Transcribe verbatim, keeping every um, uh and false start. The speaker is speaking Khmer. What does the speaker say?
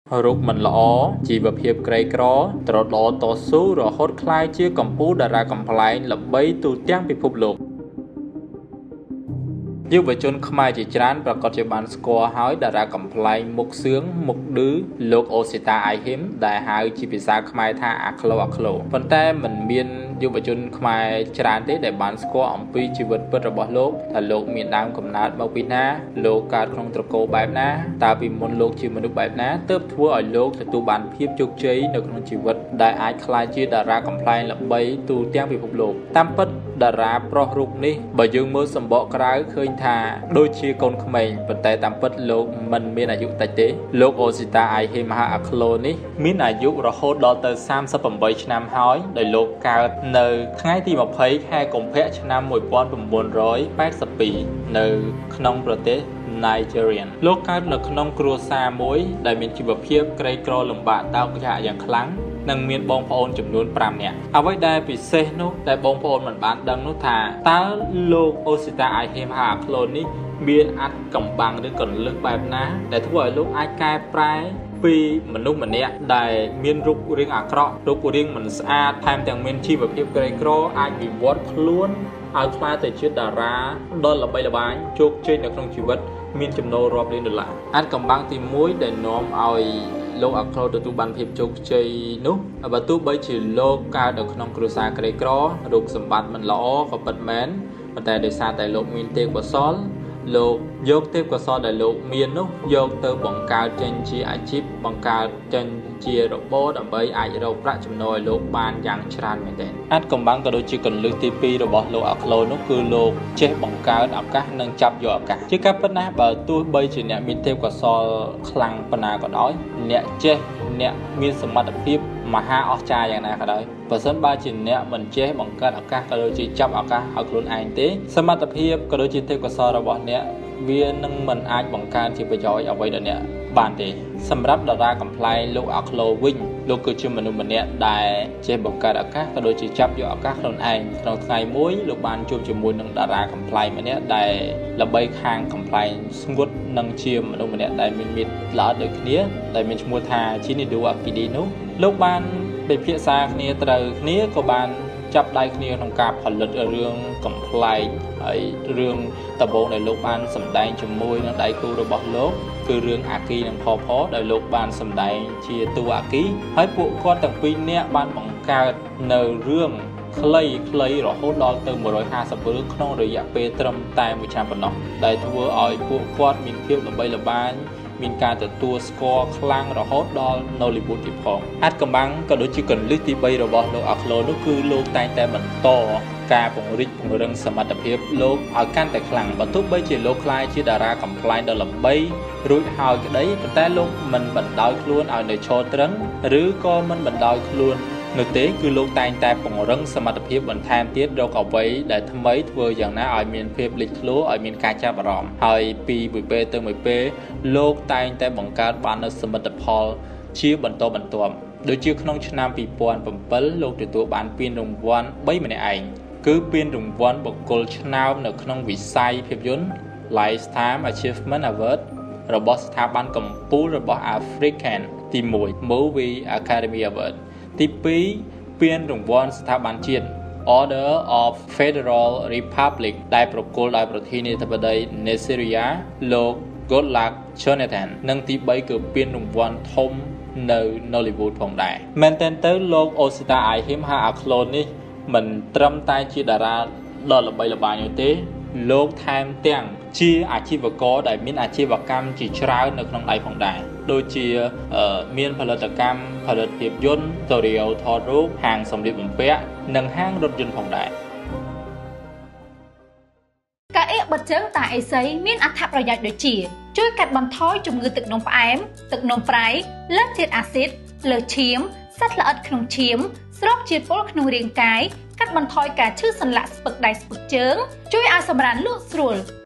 រូបមិនល្អជីវភាពក្រីក្រត្រឡប់តស៊ូរហូតក្លាយជាកម្ពុជាតារាកំប្លែងល្បីទូទាំងពិភពលោកយុវជនខ្មែរជាច្រើនប្រកាសជាបានស្គាល់ហើយតារាកំប្លែងមុខសឿងមុខឌឺលោកអូស៊ីតាអាយហ៊ីមដែលហៅជាភាសាខ្មែរថាអាក្លូអាក្លូប៉ុន្តែមិនមានយុវជនខ្មែរច្រើនទេដែលបានស្គាល់អំពីជីវិតពិតរបស់លោកថាលោកមានដើមកំណើតមកពីណាលោកកើតក្នុងត្រកូលបែបណាតើពីមុនលោកជាមនុស្សបែបណាទើបធ្វើឲ្យលោកទទួលបានភាពជោគជ័យនៅក្នុងជីវិតដែលអាចក្លាយជាតារាកំប្លែងល្បីទូទាំងពិភពលោកតាមពិតតារាប្រុសរូបនេះបើយើងមើលសម្បកក្រៅឃើញថាដូចជាកូនក្មេងប៉ុន្តែតាមពិតលោកមិនមានអាយុតិចទេលោកអូស៊ីតាអាយហ៊ីមហាអាក្លូនេះមានអាយុរហូតដល់ទៅសាមសិបប្រាំបីឆ្នាំហើយដោយលោកកើតនៅថ្ងៃទីម្ភៃខែកុម្ភៈឆ្នាំមួយពាន់៩រយប៉ែតសិបពីរនៅក្នុងប្រទេសNigerian លោកកើតនៅក្នុងគ្រួសារមួយដែលមានជីវភាពក្រីក្រលំបាកតោកយ៉ាកយ៉ាងខ្លាំងនិងមានបងប្អូនចំនួនប្រាំនាក់អ្វីដែលពិសេសនោះដែលបងប្អូនមិនបានដឹងនោះថាតើលោកអូស៊ីតាអាយហ៊ីមហាអាក្លូនេះមានអត្ថកម្បាំងឬកលឹះបែបណាដែលធ្វើឲ្យលោកអាចកែប្រែពីមនុស្សម្នាក់ដែលមានរូបរាងអាក្រក់រូបរាងមិនស្អាតថែមទាំងមានជីវភាពក្រីក្រអាចវិវត្តខ្លួនឲ្យក្លាយទៅជាតារាដ៏ល្បីល្បាញជោគជ័យនៅក្នុងជីវិតមានចំណូលរាប់លានដុល្លារអត្ថកម្បាំងទីមួយដែលនាំឲ្យលោកអាក្លូទទួលបានភាពជោគជ័យនោះបើទោះបីជាលោកកើតនៅក្នុងគ្រួសារក្រីក្ររូបសម្បត្តិមិនល្អក៏ពិតមែនប៉ុន្តែដោយសារតែលោកមានទេពកោសល្យលោកយកទេពកោសល្យដែលលោកមាននោះយកទៅបង្កើតចេញជាអាជីពបង្កើតចេញជារបរដើម្បីអាចរកប្រាក់ចំណូលឲ្យលោកបានយ៉ាងច្រើនមែនទែនអត្ថកម្បាំងក៏ដូចជាកលឹះទីពីររបស់លោកអាក្លូនោះគឺលោកចេះបង្កើតឱកាសនិងចាប់យកឱកាសជាការពិតណាស់បើទោះបីជាអ្នកមានទេពកោសល្យខ្លាំងប៉ុណ្ណាក៏ដោយអ្នកចេះអ្នកមានសមត្ថភាពមហាអស្ចារ្យយ៉ាងណាក៏ដោយបើសិនបើជាអ្នកមិនចេះបង្កើតឱកាសក៏ដូចជាចាប់ឱកាសឲ្យខ្លួនឯងទេសមត្ថភាពក៏ដូចជាទេពកោសល្យរបស់អ្នកវានឹងមិនអាចបង្កើនជាប្រយោជន៍អ្វីដល់អ្នកបានទេសម្រាប់តារាកំប្លែងលោកអាក្លូវិញលោកគឺជាមនុស្សម្នាក់ដែលចេះបង្កើតឱកាសក៏ដូចជាចាប់យកឱកាសខ្លួនឯងក្នុងថ្ងៃមួយលោកបានជួបជាមួយនឹងតារាកំប្លែងម្នាក់ដែលល្បីខាងកំប្លែងស្ងួតនិងជាមនុស្សម្នាក់ដែលមានមាឌល្អិតដូចគ្នាដែលមានឈ្មោះថា Chinedu Akidi នោះលោកបានពិភាក្សាគ្នាត្រូវគ្នាក៏បានចាប់ដៃគ្នាក្នុងការផលិតរឿងកំប្លែងហើយរឿងដំបូងដែលលោកបានសម្ដែងជាមួយនឹងដៃគូរបស់លោកគឺរឿងអាគីនិងផផដែលលោកបានសម្ដែងជាតួអាគីហើយពួកគាត់ទាំងពីរនាក់បានបង្កើតនៅរឿងខ្លីខ្លីរហូតដល់ទៅមួយរយហាសិបរឿងក្នុងរយៈពេលត្រឹមតែមួយឆ្នាំប៉ុណ្ណោះដែលធ្វើឲ្យពួកគាត់មានភាពល្បីល្បាញមានការទទួលស្គាល់ខ្លាំងរហូតដល់ Nollywood ទៀតផងអត្ថកម្បាំងក៏ដូចជាកលឹះទីបីរបស់លោកអាក្លូនោះគឺលោកតែងតែបន្តការពង្រីកពង្រឹងសមត្ថភាពលោកឲ្យកាន់តែខ្លាំងបើទោះបីជាលោកក្លាយជាតារាកំប្លែងដ៏ល្បីរួចហើយក្តីប៉ុន្តែលោកមិនបណ្ដោយខ្លួនឲ្យនៅឈរត្រឹងឬក៏មិនបណ្ដោយខ្លួននោះទេគឺលោកតែងតែពង្រឹងសមត្ថភាពបន្ថែមទៀតរកអ្វីដែលថ្មីធ្វើយ៉ាងណាឲ្យមានភាពលេចធ្លោឲ្យមានការចាប់អារម្មណ៍ហើយពីមួយពេលទៅមួយពេលលោកតែងតែបង្កើតបាននូវសមិទ្ធផលជាបន្តបន្ទាប់ដូចជាក្នុងឆ្នាំពីរពាន់bảyលោកទទួលបានពានរង្វាន់បីម្នាក់ឯងគឺពានរង្វាន់បុគ្គលឆ្នើមនៅក្នុងវិស័យភាពយន្ត Lifetime Achievement Award របស់ស្ថាប័នកំពូលរបស់ African ទីមួយ Movie Academy Award ទីពីរពានរង្វាន់ស្ថាប័នជាតិ Order of Federal Republic ដែលប្រគល់ដោយប្រធានាធិបតី Nigeria លោក Goodluck Jonathan និងទីបីគឺពានរង្វាន់ធំនៅ Nollywood ផងដែរមែនទែនទៅលោកអូស៊ីតាអាយហ៊ីមហាអាក្លូនេះមិនត្រឹមតែជាតារាដ៏ល្បីល្បាញនោះទេលោកថែមទាំងជាអាជីវករដែលមានអាជីវកម្មជាច្រើននៅក្នុងដៃផងដែរដូចជាមានផលិតកម្មផលិតភាពយន្តស្ទូឌីយោថតរូបហាងសម្លៀកបំពាក់និងហាងរថយន្តផងដែរការអៀកបិទជើងតាអេសីមានអត្ថប្រយោជន៍ដូចជាជួយកាត់បន្ថយជំងឺទឹកនោមផ្អែមទឹកនោមប្រៃលើសជាតិអាស៊ីតលើសឈាមសត្វល្អិតក្នុងឈាមស្រូបជាតិពុលក្នុងរាងកាយកាត់បន្ថយការឈឺសន្លាក់ស្ពឹកដៃស្ពឹកជើងជួយឲ្យសម្រានលក់ស្រួល